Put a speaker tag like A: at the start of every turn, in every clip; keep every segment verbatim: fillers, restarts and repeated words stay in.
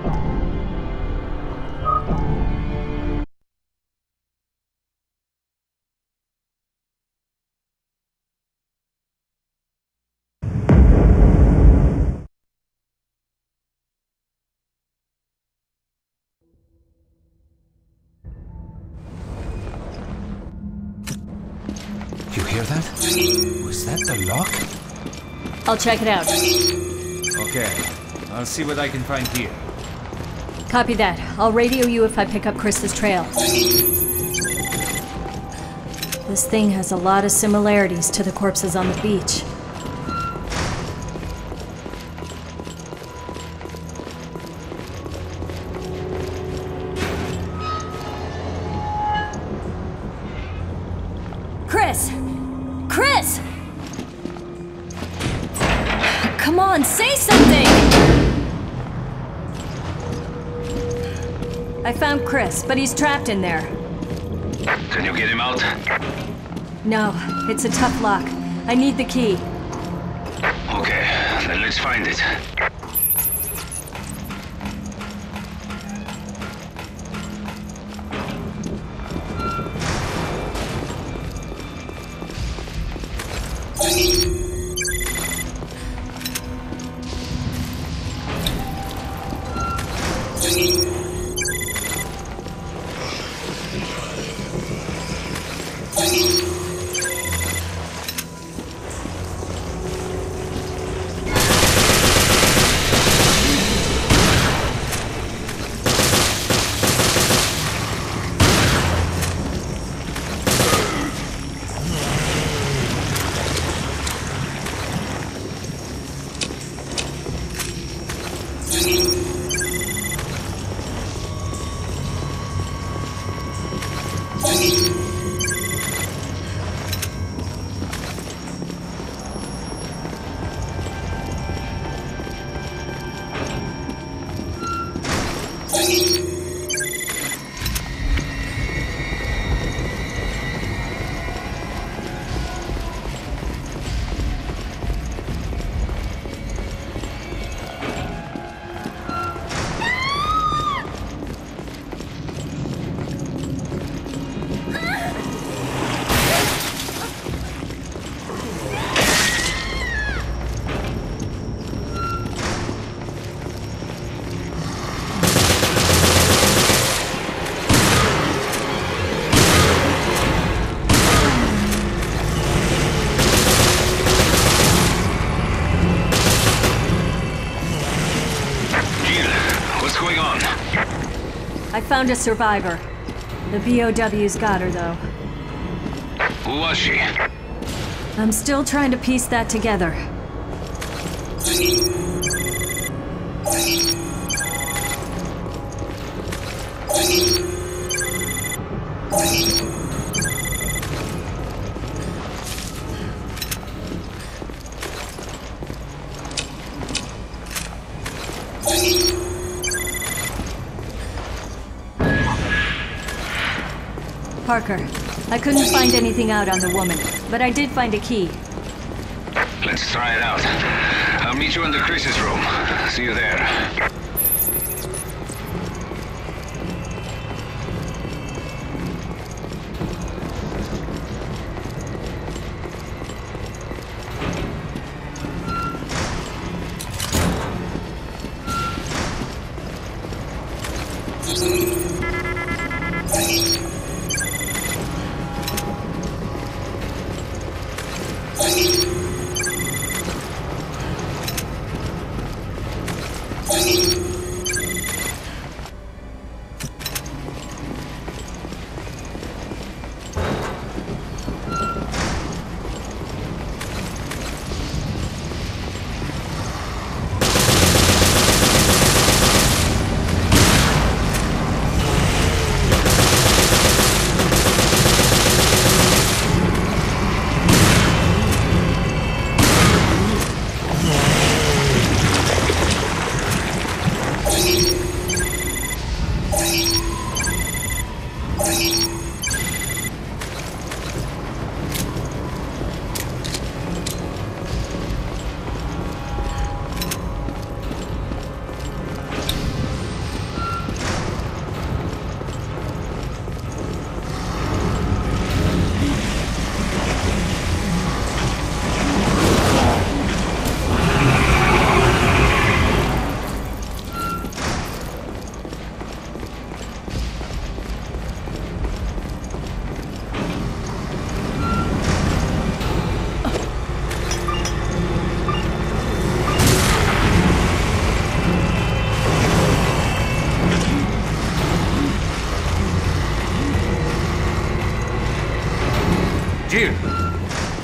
A: You hear that? Was that the lock?
B: I'll check it out.
A: Okay, I'll see what I can find here.
B: Copy that. I'll radio you if I pick up Chris's trail. This thing has a lot of similarities to the corpses on the beach. Chris! Chris! Come on, say something! I found Chris, but he's trapped in there.
C: Can you get him out?
B: No, it's a tough lock. I need the key.
C: Okay, then let's find it.
B: I found a survivor. The B O Ws got her, though.
C: Who was she?
B: I'm still trying to piece that together. Parker, I couldn't find anything out on the woman, but I did find a key.
C: Let's try it out. I'll meet you in the Chris's room. See you there.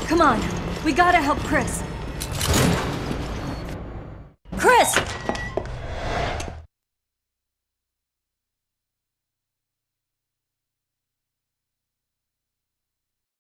B: Come on, we gotta help Chris. Chris!